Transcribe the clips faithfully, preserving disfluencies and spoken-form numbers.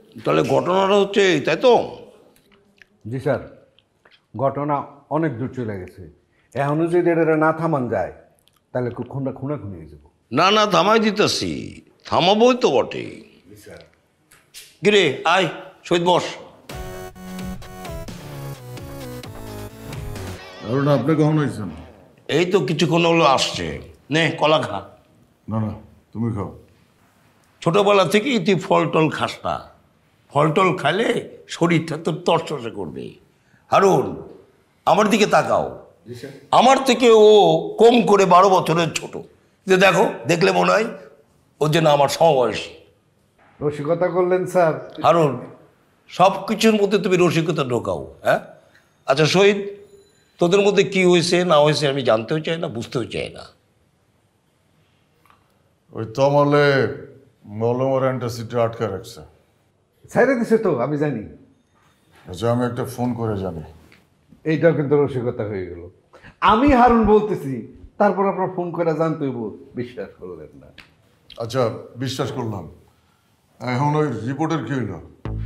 তাহলে ঘটনাটা হচ্ছে এই, তাই তো? জি স্যার, ঘটনা অনেক দূর চলে গেছে। এখনও যদি এটা না থামান যায় তাহলে খুব খুনা খুনা খুনিয়ে যাব। না না, থামাই দিতেছি, থামাবই তো বটে। গিরে আয়, শহীদ বস। আপনি কখন হয়েছেন? এই তো কিছুক্ষণ হলো আসছে। নে কলা খা। না না, তুমি খাও। ছোটবেলা থেকেই তুই ফল টল খাস না, ফল টল খাইলে শরীরটা তোর তরতরে করবে। হারুন, আমার দিকে তাকাও। আমার থেকে ও কম করে বারো বছরের ছোট, যে দেখো, দেখলে মনে হয় ওর জন্য আমার সমবয়সী। রসিকতা করলেন স্যার। হারুন, সব কিছুর মধ্যে তুমি রসিকতা ঢোকাও, হ্যাঁ? আচ্ছা শহীদ, তোদের মধ্যে কি হয়েছে না হয়েছে আমি জানতেও চাই না, বুঝতেও চাই না। ওই তমলে মলমর অ্যান্টাসিডে আটকে রাখছে। ছাইরে দিছে তো, আমি জানি। আচ্ছা, আমি একটা ফোন করে জানি। এইটাও কিন্তু রসিকতা হয়ে গেল। আমি হারুন বলতেছি, তারপর আপনার ফোন করে জানতে হইব, বিশ্বাস করলেন না। আচ্ছা, বিশ্বাস করলাম। এখন ওই রিপোর্টের কি হইল?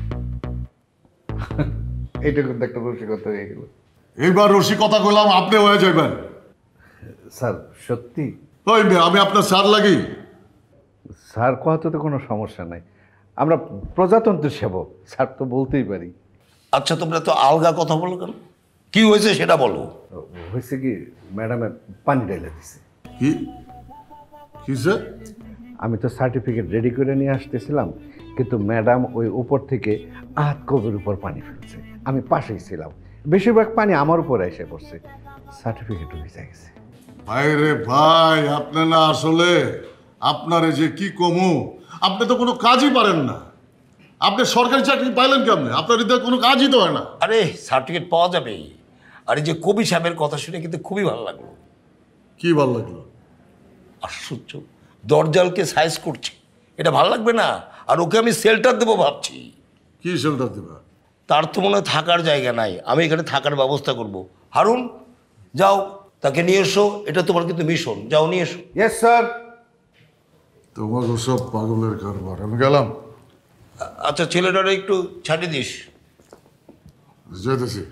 এইটা কিন্তু একটা রসিকতা হয়ে গেল। এইবার রসিকতা করলাম, আপনি হয়ে যাবেন। স্যার সত্যি? ওই আমি আপনার স্যার লাগি? স্যার কথাতে তো কোনো সমস্যা নাই, আমরা প্রজাতন্ত্রের সেবক, স্যার তো বলতেই পারি। আচ্ছা, তোমরা তো আলগা কথা বলো কেন? কি হয়েছে সেটা বলো। হয়েছে কি, ম্যাডামে পানি ঢেলে দিছে। কি কিসে? আমি তো সার্টিফিকেট রেডি করে নিয়ে আসতেছিলাম, কিন্তু ম্যাডাম ওই উপর থেকে আধ কবের উপর পানি ফেলছে। আমি পাশেই ছিলাম, বেশিরভাগ পানি আমার উপরে এসে পড়ছে, সার্টিফিকেটও ভিজে গেছে। ভাই রে ভাই, আপনি না আসলে আপনারে যে কি কমু, আপনি তো কোনো কাজই পারেন না। আপনি সরকারি চাকরি পাইলেন কেমনে? আপনার হৃদয় কোনো কাজই তো হয় না। আরে সার্টিফিকেট পাওয়া যাবে। আর এই যে কবি সাহেবের কথা শুনে কিন্তু খুবই ভালো লাগলো। কি ভালো লাগলো? আশ্চর্য, দরজালকে সাইজ করছে, এটা ভালো লাগবে না? আর ওকে আমি শেল্টার দেবো ভাবছি। কি শেল্টার দেবা? তার তো মনে হয় থাকার জায়গা নাই, আমি এখানে থাকার ব্যবস্থা করব। হারুন যাও, তাকে নিয়ে এসো, এটা তোমার কিন্তু মিশন, যাও নিয়ে এসো। Yes sir. তোমার সব পাগলের কারবার, আমি গেলাম। আচ্ছা, ছেলেটারে একটু ছাড়িয়ে দিস। যেতেছি।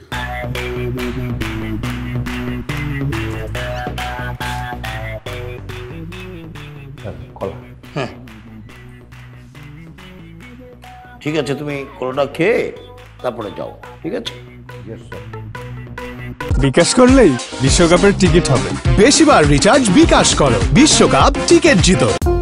কলা। হ্যাঁ ঠিক আছে, তুমি কলাটা খেয়ে তারপরে যাও, ঠিক আছে? Yes sir. বিকাশ করলেই বিশ্বকাপের টিকিট হবে। বেশিবার রিচার্জ বিকাশ করো, বিশ্বকাপ টিকিট জিতো।